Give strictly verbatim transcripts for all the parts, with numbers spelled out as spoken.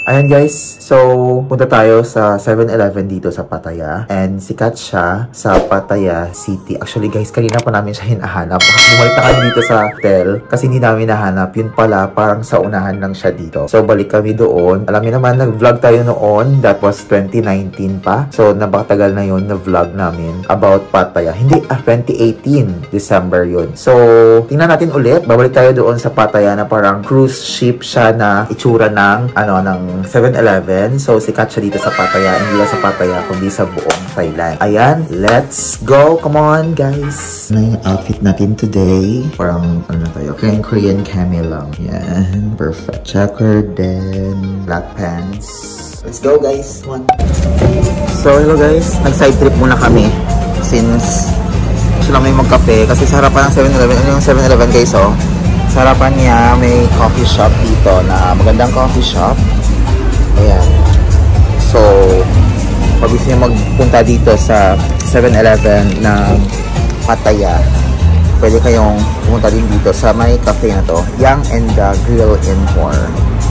Ayan guys, so punta tayo sa seven eleven dito sa Pattaya. And sikat siya sa Pattaya City. Actually guys, kanina pa namin siya hinahanap. Bumalik na kami dito sa hotel kasi hindi namin nahanap. Yun pala, parang sa unahan lang siya dito. So balik kami doon. Alam niyo naman, nag-vlog tayo noon. That was twenty nineteen pa. So napakatagal na yun na vlog namin about Pattaya. Hindi, ah, twenty eighteen. December yun. So, tingnan natin ulit. Babalik tayo doon sa Pattaya na parang cruise ship siya na itsura ng, ano, ng seven eleven. So, sikat siya dito sa Pattaya. Hindi lang sa Pattaya, kundi sa buong Thailand. Ayan, let's go! Come on, guys! Ano yung outfit natin today? Parang, ano na tayo? Korean, Korean cami lang. Yan, perfect. Checkered, then black pants. Let's go, guys! One. So, hello guys. Nag-side trip muna kami. Since gusto lang may magkape. Kasi sa harapan ng seven eleven, ano yung seven eleven guys, oh? Sa harapan niya, may coffee shop dito na magandang coffee shop. Ayan. So, pag gusto niyo magpunta dito sa seven eleven ng Pattaya, pwede kayong pumunta din dito sa may cafe na to, Yang and the Grill and More.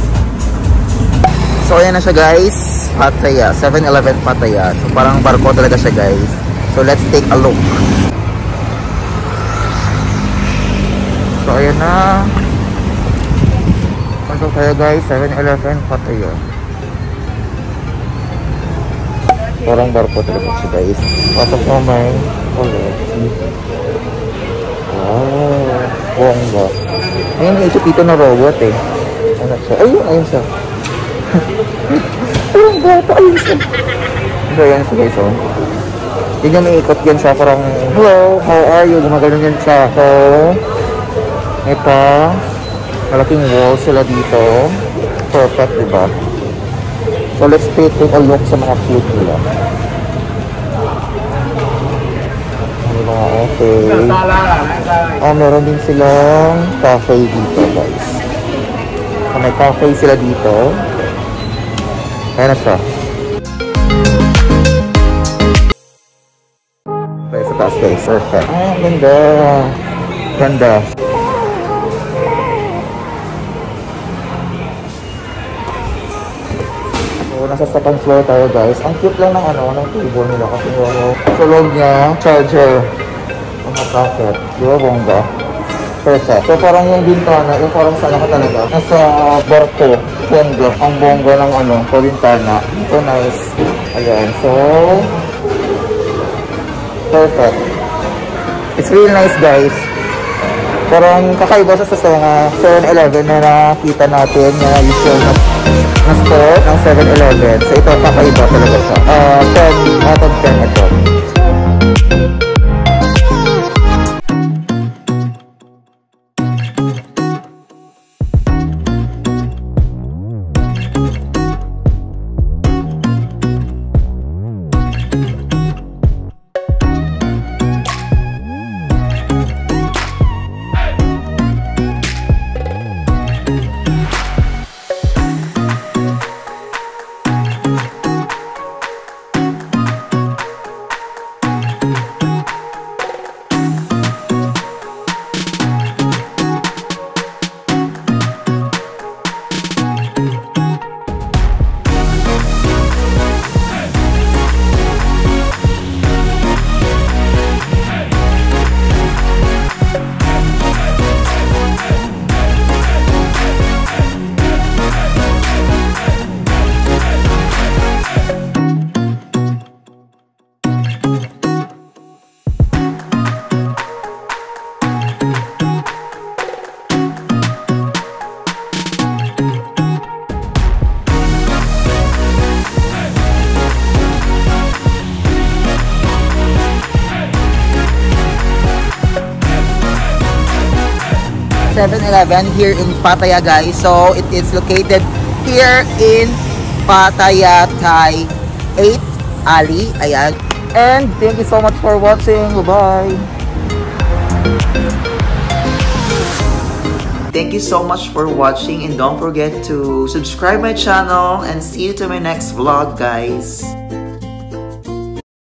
So, ayan na siya guys, Pattaya, seven eleven Pattaya. So, parang barko talaga siya guys. So, let's take a look. So, ayan na. Pasok tayo guys, seven eleven Pattaya. Parang barko talaga siya guys. Pasok naman ulit. Wow, bongga. Ayun, naisip dito na robot eh. Ano siya? Ayun, ayun siya. Parang bata, ayun siya. So, ayan siya guys, oh. Yun yung may-ikot yan siya, parang, hello, how are you? Gumagano'n yan siya. So, ito, malaking wall sila dito. Perfect, diba? So, let's take a look sa mga food nila. Ano mga okay. Oh, meron din silang cafe dito, guys. So, may cafe sila dito. Ayan na siya. Okay, sa taas, guys. Perfect. Ah, ganda. Ganda. Nasa second floor tayo guys. Ang cute lang ng ano, ng table nila kasi yung sa loob niya, charger. Ang socket. Di ba bongga? Perfect. So parang yung bintana, yung parang sana ka talaga. Nasa barko, bongga. Ang bongga ng ano, sa bintana. So nice. Ayan. So, perfect. It's really nice guys. Parang kakaiba sa sa mga seven eleven na nakita natin na usual na na store ng seven eleven. So ito kakaiba talaga siya. Uh, ten out of ten ito. seven eleven here in Pattaya guys. So it is located here in Pattaya Thai eight Alley. Ayan. And thank you so much for watching. Bye-bye. Thank you so much for watching and don't forget to subscribe my channel and see you to my next vlog guys.